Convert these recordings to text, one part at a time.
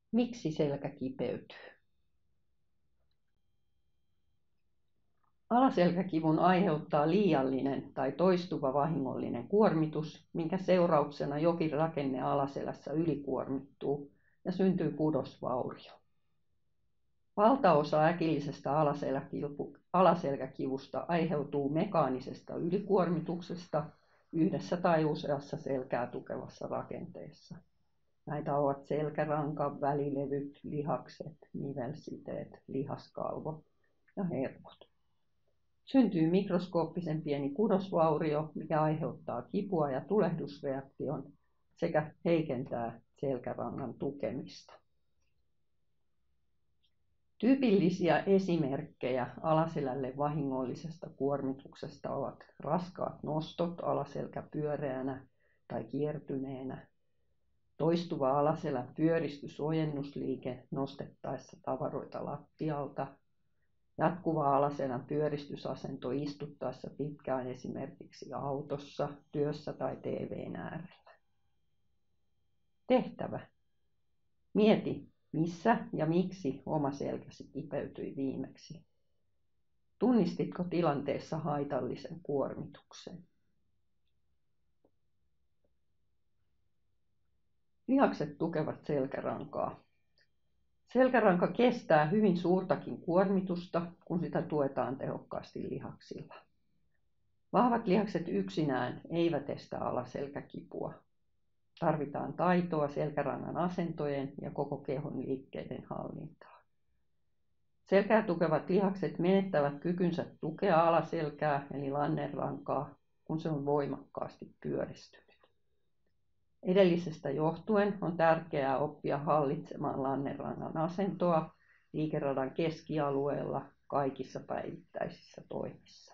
Miksi selkä kipeytyy? Alaselkäkivun aiheuttaa liiallinen tai toistuva vahingollinen kuormitus, minkä seurauksena jokin rakenne alaselässä ylikuormittuu ja syntyy kudosvaurio. Valtaosa äkillisestä alaselkäkivusta aiheutuu mekaanisesta ylikuormituksesta yhdessä tai useassa selkää tukevassa rakenteessa. Näitä ovat selkäranka, välilevyt, lihakset, nivelsiteet, lihaskalvo ja hermot. Syntyy mikroskooppisen pieni kudosvaurio, mikä aiheuttaa kipua ja tulehdusreaktion sekä heikentää selkärangan tukemista. Tyypillisiä esimerkkejä alaselälle vahingollisesta kuormituksesta ovat raskaat nostot alaselkä pyöreänä tai kiertyneenä, toistuva alaselän pyöristysojennusliike nostettaessa tavaroita lattialta, jatkuva alaselän pyöristysasento istuttaessa pitkään esimerkiksi autossa, työssä tai TV:n äärellä. Tehtävä. Mieti, missä ja miksi oma selkäsi kipeytyi viimeksi. Tunnistitko tilanteessa haitallisen kuormituksen? Lihakset tukevat selkärankaa. Selkäranka kestää hyvin suurtakin kuormitusta, kun sitä tuetaan tehokkaasti lihaksilla. Vahvat lihakset yksinään eivät estä alaselkäkipua. Tarvitaan taitoa selkärangan asentojen ja koko kehon liikkeiden hallintaan. Selkää tukevat lihakset menettävät kykynsä tukea alaselkää eli lannerankaa, kun se on voimakkaasti pyöristynyt. Edellisestä johtuen on tärkeää oppia hallitsemaan lannerangan asentoa liikeradan keskialueella kaikissa päivittäisissä toimissa.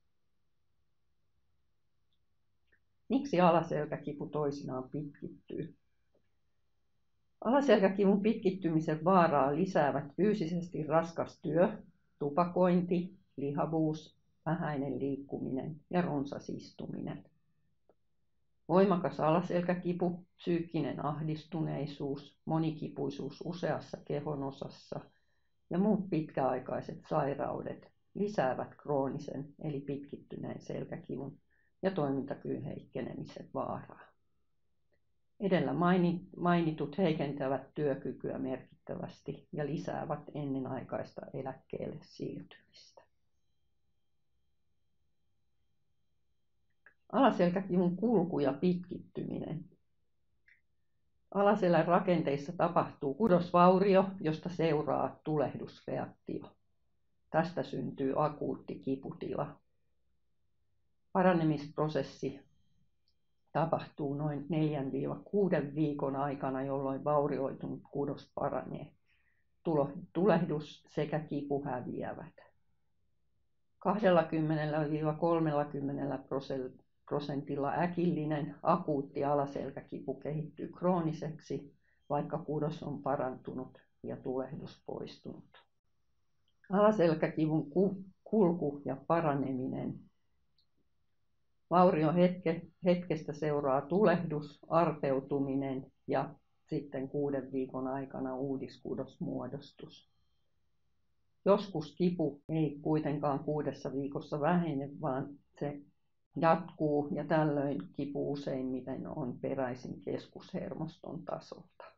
Miksi alaselkäkipu toisinaan pitkittyy? Alaselkäkivun pitkittymisen vaaraa lisäävät fyysisesti raskas työ, tupakointi, lihavuus, vähäinen liikkuminen ja runsas istuminen. Voimakas alaselkäkipu, psyykkinen ahdistuneisuus, monikipuisuus useassa kehonosassa ja muut pitkäaikaiset sairaudet lisäävät kroonisen eli pitkittyneen selkäkivun ja toimintakyvyn heikkenemisen vaaraa. Edellä mainitut heikentävät työkykyä merkittävästi ja lisäävät ennenaikaista eläkkeelle siirtymistä. Alaselkäkivun kulku ja pitkittyminen. Alaselän rakenteissa tapahtuu kudosvaurio, josta seuraa tulehdusreaktio. Tästä syntyy akuutti kiputila. Paranemisprosessi tapahtuu noin 4-6 viikon aikana, jolloin vaurioitunut kudos paranee. Tulehdus sekä kipu häviävät. 20–30% äkillinen akuutti alaselkäkipu kehittyy krooniseksi, vaikka kudos on parantunut ja tulehdus poistunut. Alaselkäkivun kulku ja paraneminen. Vaurion hetkestä seuraa tulehdus, arpeutuminen ja sitten 6 viikon aikana uudiskudosmuodostus. Joskus kipu ei kuitenkaan 6 viikossa vähene, vaan se jatkuu ja tällöin kipu useimmiten on peräisin keskushermoston tasolta.